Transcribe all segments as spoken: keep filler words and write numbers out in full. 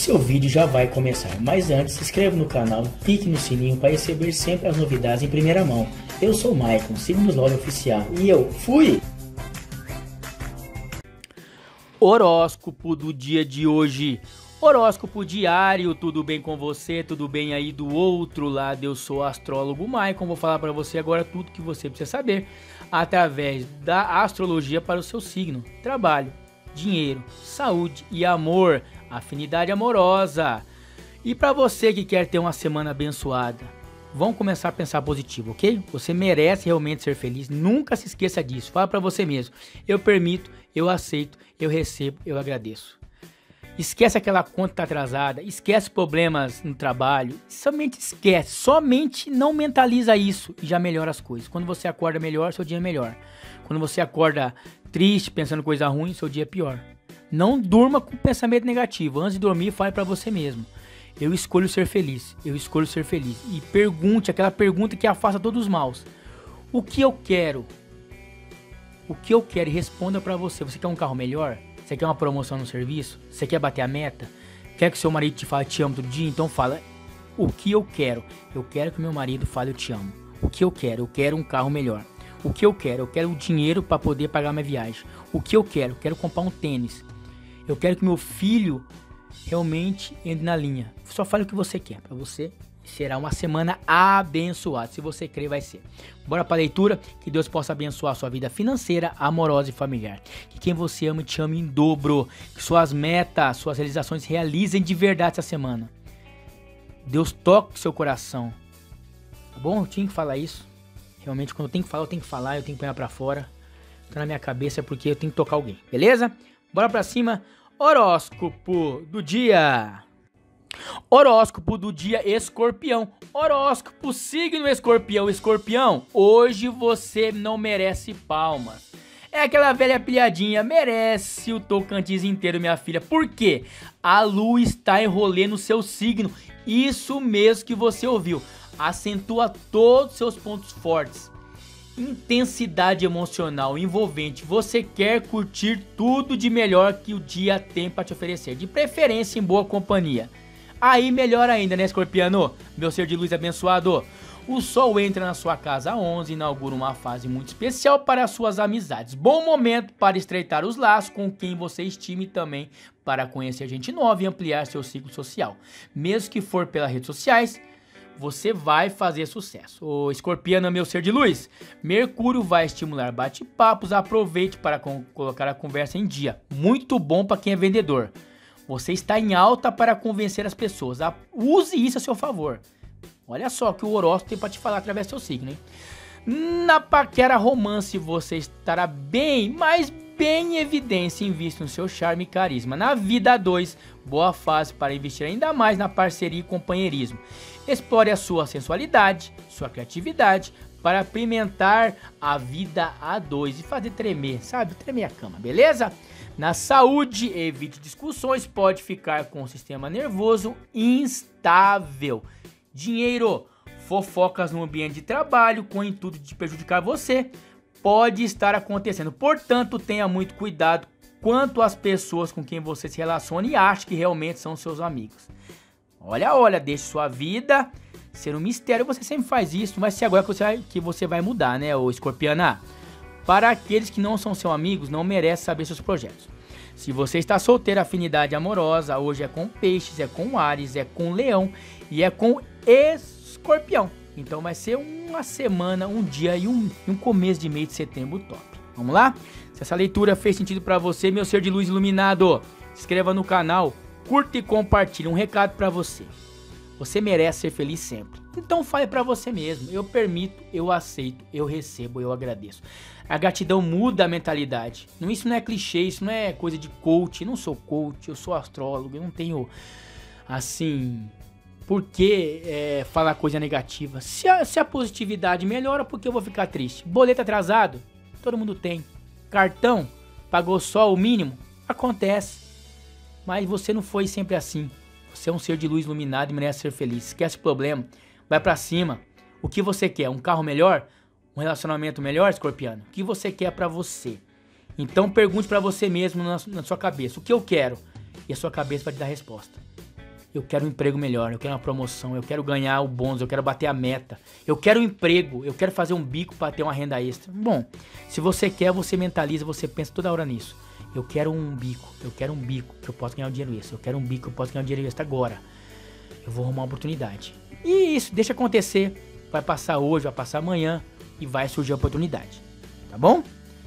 seu vídeo já vai começar, mas antes se inscreva no canal, clique no sininho para receber sempre as novidades em primeira mão. Eu sou o Maicon, siga-nos lá no oficial e eu fui! Horóscopo do dia de hoje. Horóscopo diário, tudo bem com você? Tudo bem aí do outro lado? Eu sou o astrólogo Maicon, vou falar para você agora tudo que você precisa saber através da astrologia para o seu signo, trabalho, dinheiro, saúde e amor, afinidade amorosa. E para você que quer ter uma semana abençoada, vamos começar a pensar positivo, ok? Você merece realmente ser feliz, nunca se esqueça disso, fala para você mesmo, eu permito, eu aceito, eu recebo, eu agradeço. Esquece aquela conta que tá atrasada, esquece problemas no trabalho, somente esquece, somente não mentaliza isso e já melhora as coisas. Quando você acorda melhor, seu dia é melhor. Quando você acorda triste, pensando coisa ruim, seu dia é pior. Não durma com pensamento negativo, antes de dormir, fale pra você mesmo. Eu escolho ser feliz, eu escolho ser feliz. E pergunte, aquela pergunta que afasta todos os maus. O que eu quero? O que eu quero? E responda pra você. Você quer um carro melhor? Você quer uma promoção no serviço? Você quer bater a meta? Quer que seu marido te fale te amo todo dia? Então fala, o que eu quero? Eu quero que meu marido fale eu te amo. O que eu quero? Eu quero um carro melhor. O que eu quero? Eu quero o dinheiro para poder pagar minha viagem. O que eu quero? Eu quero comprar um tênis. Eu quero que meu filho realmente entre na linha. Só fale o que você quer. Para você será uma semana abençoada. Se você crer, vai ser. Bora para a leitura. Que Deus possa abençoar a sua vida financeira, amorosa e familiar. Que quem você ama te ame em dobro. Que suas metas, suas realizações se realizem de verdade essa semana. Deus toque seu coração. Tá bom? Eu tinha que falar isso. Realmente, quando eu tenho que falar, eu tenho que falar. Eu tenho que pegar para fora. Tá na minha cabeça porque eu tenho que tocar alguém. Beleza? Bora para cima. Horóscopo do dia. Horóscopo do dia Escorpião. Horóscopo signo Escorpião. Escorpião, hoje você não merece palmas. É aquela velha pilhadinha, merece o Tocantins inteiro, minha filha. Por quê? A lua está em rolê no seu signo. Isso mesmo que você ouviu. Acentua todos os seus pontos fortes. Intensidade emocional envolvente. Você quer curtir tudo de melhor que o dia tem para te oferecer. De preferência em boa companhia. Aí melhor ainda, né, Escorpiano? Meu ser de luz abençoado. O sol entra na sua casa onze e inaugura uma fase muito especial para as suas amizades. Bom momento para estreitar os laços com quem você estima e também para conhecer gente nova e ampliar seu ciclo social. Mesmo que for pelas redes sociais, você vai fazer sucesso. Ô Escorpiano, meu ser de luz, Mercúrio vai estimular bate-papos, aproveite para colocar a conversa em dia. Muito bom para quem é vendedor. Você está em alta para convencer as pessoas. Use isso a seu favor. Olha só que o horóscopo tem para te falar através do seu signo, hein? Na paquera romance você estará bem, mas bem em evidência em vista no seu charme e carisma. Na vida dois, boa fase para investir ainda mais na parceria e companheirismo. Explore a sua sensualidade, sua criatividade para apimentar a vida a dois e fazer tremer, sabe? Tremer a cama, beleza? Na saúde, evite discussões, pode ficar com o sistema nervoso instável. Dinheiro, fofocas no ambiente de trabalho com o intuito de prejudicar você, pode estar acontecendo. Portanto, tenha muito cuidado quanto às pessoas com quem você se relaciona e acha que realmente são seus amigos. Olha, olha, deixe sua vida ser um mistério, você sempre faz isso, não vai ser agora que você vai, que você vai mudar, né, ô Escorpiana? Para aqueles que não são seus amigos, não merece saber seus projetos. Se você está solteiro, afinidade amorosa, hoje é com peixes, é com Áries, é com leão e é com Escorpião. Então vai ser uma semana, um dia e um, um começo de mês de setembro top. Vamos lá? Se essa leitura fez sentido para você, meu ser de luz iluminado, se inscreva no canal, curta e compartilhe. Um recado para você. Você merece ser feliz sempre. Então fale para você mesmo. Eu permito, eu aceito, eu recebo, eu agradeço. A gratidão muda a mentalidade. Não, isso não é clichê, isso não é coisa de coach. Eu não sou coach, eu sou astrólogo. Eu não tenho, assim, por que é, falar coisa negativa. Se a, se a positividade melhora, por que eu vou ficar triste? Boleto atrasado, todo mundo tem. Cartão, pagou só o mínimo? Acontece. Mas você não foi sempre assim. Você é um ser de luz iluminado e merece ser feliz. Esquece o problema. Vai pra cima. O que você quer? Um carro melhor? Um relacionamento melhor, Escorpiano? O que você quer pra você? Então pergunte pra você mesmo na, na sua cabeça. O que eu quero? E a sua cabeça vai te dar a resposta. Eu quero um emprego melhor, eu quero uma promoção, eu quero ganhar o bônus, eu quero bater a meta. Eu quero um emprego, eu quero fazer um bico para ter uma renda extra. Bom, se você quer, você mentaliza, você pensa toda hora nisso. Eu quero um bico, eu quero um bico que eu possa ganhar um dinheiro extra. Eu quero um bico que eu possa ganhar um dinheiro extra agora. Eu vou arrumar uma oportunidade. E isso, deixa acontecer. Vai passar hoje, vai passar amanhã e vai surgir a oportunidade. Tá bom?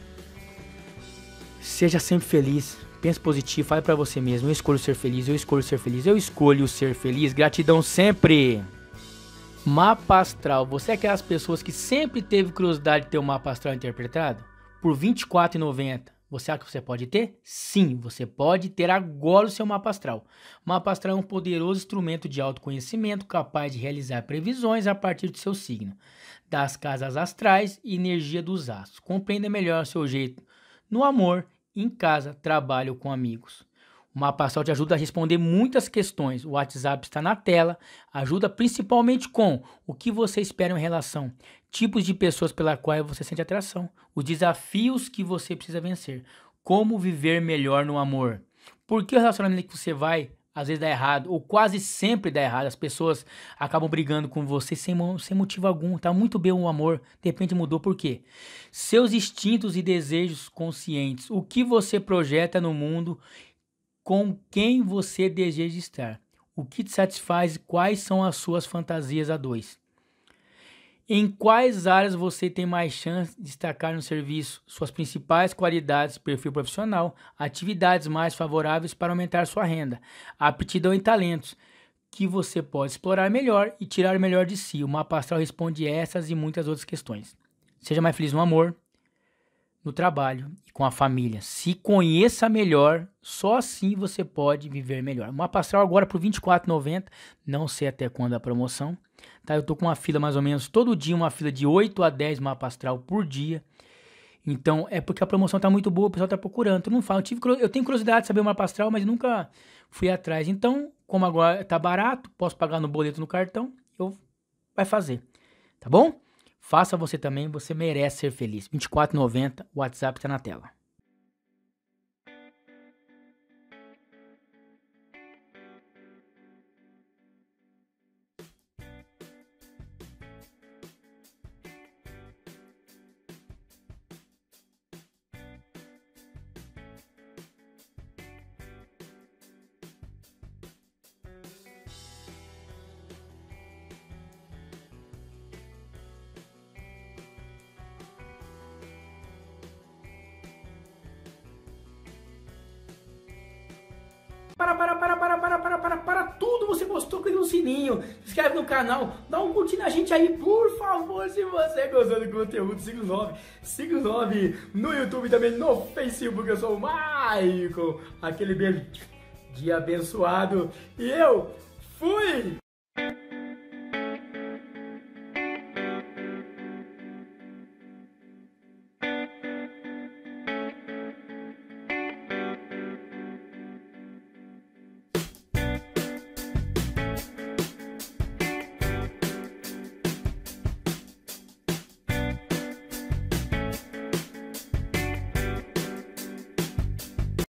Seja sempre feliz. Pense positivo, fale pra você mesmo, eu escolho ser feliz, eu escolho ser feliz, eu escolho ser feliz, gratidão sempre. Mapa astral, você é aquelas pessoas que sempre teve curiosidade de ter um mapa astral interpretado? Por vinte e quatro reais e noventa centavos, você acha que você pode ter? Sim, você pode ter agora o seu mapa astral. O mapa astral é um poderoso instrumento de autoconhecimento capaz de realizar previsões a partir do seu signo, das casas astrais e energia dos astros. Compreenda melhor o seu jeito no amor, em casa, trabalho com amigos. O mapa astral te ajuda a responder muitas questões. O WhatsApp está na tela. Ajuda principalmente com o que você espera em relação, tipos de pessoas pela qual você sente atração, os desafios que você precisa vencer, como viver melhor no amor. Por que o relacionamento que você vai às vezes dá errado, ou quase sempre dá errado, as pessoas acabam brigando com você sem, sem motivo algum, tá muito bem o amor, de repente mudou, por quê? Seus instintos e desejos conscientes, o que você projeta no mundo, com quem você deseja estar, o que te satisfaz, quais são as suas fantasias a dois. Em quais áreas você tem mais chance de destacar no serviço? Suas principais qualidades, perfil profissional, atividades mais favoráveis para aumentar sua renda, aptidão e talentos que você pode explorar melhor e tirar o melhor de si. O mapa astral responde essas e muitas outras questões. Seja mais feliz no amor, no trabalho e com a família. Se conheça melhor, só assim você pode viver melhor. O mapa astral agora por vinte e quatro reais e noventa centavos, não sei até quando a promoção. Tá, eu tô com uma fila mais ou menos todo dia, uma fila de oito a dez mapa astral por dia. Então é porque a promoção tá muito boa, o pessoal tá procurando. Eu não falo, eu, tive, eu tenho curiosidade de saber o mapa astral, mas nunca fui atrás. Então, como agora tá barato, posso pagar no boleto no cartão, eu vai fazer. Tá bom? Faça você também, você merece ser feliz. vinte e quatro reais e noventa centavos, o WhatsApp tá na tela. Para, para, para, para, para, para, para, para tudo, você gostou, clica no sininho, se inscreve no canal, dá um curtir na gente aí, por favor, se você gostou do conteúdo, siga os nove, siga os nove no YouTube também, no Facebook, eu sou o Maicon, aquele beijo de abençoado, e eu fui!